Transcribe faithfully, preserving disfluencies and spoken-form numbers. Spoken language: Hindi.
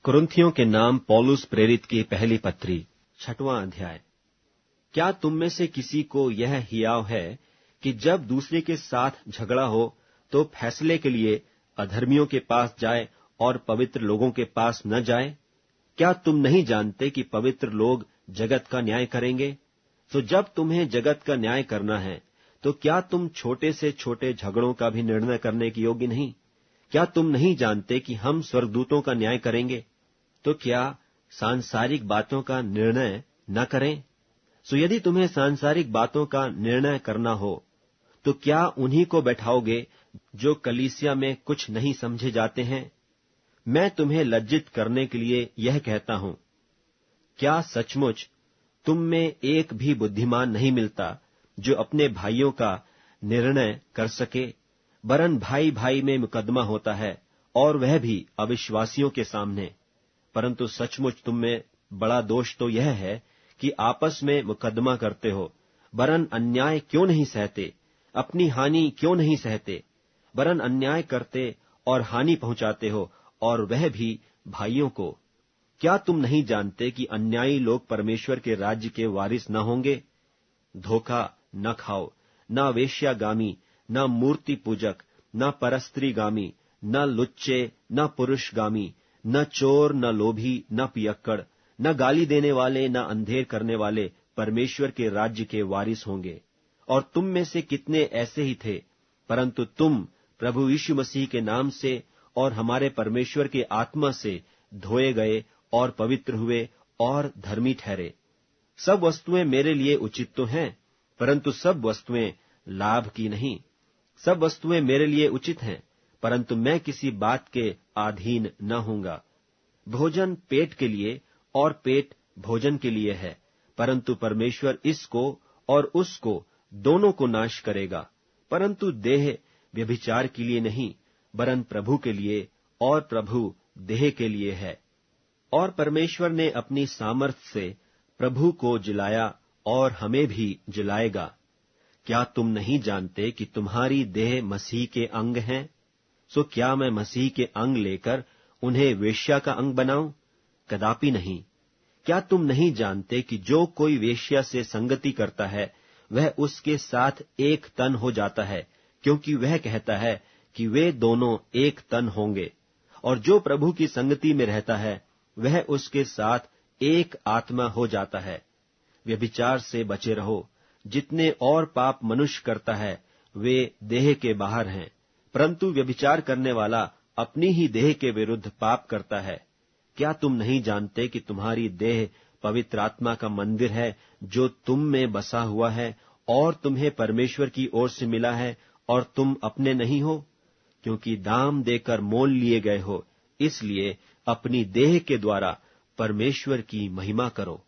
कुरिन्थियों के नाम पौलुस प्रेरित की पहली पत्री, छठवां अध्याय। क्या तुम में से किसी को यह हियाव है कि जब दूसरे के साथ झगड़ा हो तो फैसले के लिए अधर्मियों के पास जाए और पवित्र लोगों के पास न जाए? क्या तुम नहीं जानते कि पवित्र लोग जगत का न्याय करेंगे? तो जब तुम्हें जगत का न्याय करना है, तो क्या तुम छोटे से छोटे झगड़ों का भी निर्णय करने के योग्य नहीं? क्या तुम नहीं जानते कि हम स्वर्गदूतों का न्याय करेंगे? तो क्या सांसारिक बातों का निर्णय न करें? सो यदि तुम्हें सांसारिक बातों का निर्णय करना हो, तो क्या उन्हीं को बैठाओगे जो कलीसिया में कुछ नहीं समझे जाते हैं? मैं तुम्हें लज्जित करने के लिए यह कहता हूं। क्या सचमुच तुम में एक भी बुद्धिमान नहीं मिलता जो अपने भाइयों का निर्णय कर सके? वरन भाई भाई में मुकदमा होता है, और वह भी अविश्वासियों के सामने। परंतु सचमुच तुम में बड़ा दोष तो यह है कि आपस में मुकदमा करते हो। वरन अन्याय क्यों नहीं सहते? अपनी हानि क्यों नहीं सहते? वरन अन्याय करते और हानि पहुंचाते हो, और वह भी भाइयों को। क्या तुम नहीं जानते कि अन्यायी लोग परमेश्वर के राज्य के वारिस न होंगे? धोखा न खाओ, न वेश्यागामी, न मूर्ति पूजक, न परस्त्रीगामी, न लुच्चे, न पुरुषगामी, न चोर, न लोभी, न पियक्कड़, न गाली देने वाले, न अंधेर करने वाले परमेश्वर के राज्य के वारिस होंगे। और तुम में से कितने ऐसे ही थे, परंतु तुम प्रभु यीशु मसीह के नाम से और हमारे परमेश्वर के आत्मा से धोए गए और पवित्र हुए और धर्मी ठहरे। सब वस्तुएं मेरे लिए उचित तो हैं, परंतु सब वस्तुएं लाभ की नहीं। सब वस्तुएं मेरे लिए उचित हैं, परंतु मैं किसी बात के अधीन न होऊंगा। भोजन पेट के लिए और पेट भोजन के लिए है, परंतु परमेश्वर इसको और उसको दोनों को नाश करेगा। परंतु देह व्यभिचार के लिए नहीं, वरन प्रभु के लिए, और प्रभु देह के लिए है। और परमेश्वर ने अपनी सामर्थ्य से प्रभु को जिलाया और हमें भी जिलाएगा। क्या तुम नहीं जानते कि तुम्हारी देह मसीह के अंग हैं? सो क्या मैं मसीह के अंग लेकर उन्हें वेश्या का अंग बनाऊं? कदापि नहीं। क्या तुम नहीं जानते कि जो कोई वेश्या से संगति करता है, वह उसके साथ एक तन हो जाता है, क्योंकि वह कहता है कि वे दोनों एक तन होंगे। और जो प्रभु की संगति में रहता है, वह उसके साथ एक आत्मा हो जाता है। व्यभिचार से बचे रहो। जितने और पाप मनुष्य करता है, वे देह के बाहर हैं, परंतु व्यभिचार करने वाला अपनी ही देह के विरुद्ध पाप करता है। क्या तुम नहीं जानते कि तुम्हारी देह पवित्र आत्मा का मंदिर है, जो तुम में बसा हुआ है, और तुम्हें परमेश्वर की ओर से मिला है, और तुम अपने नहीं हो? क्योंकि दाम देकर मोल लिए गए हो, इसलिए अपनी देह के द्वारा परमेश्वर की महिमा करो।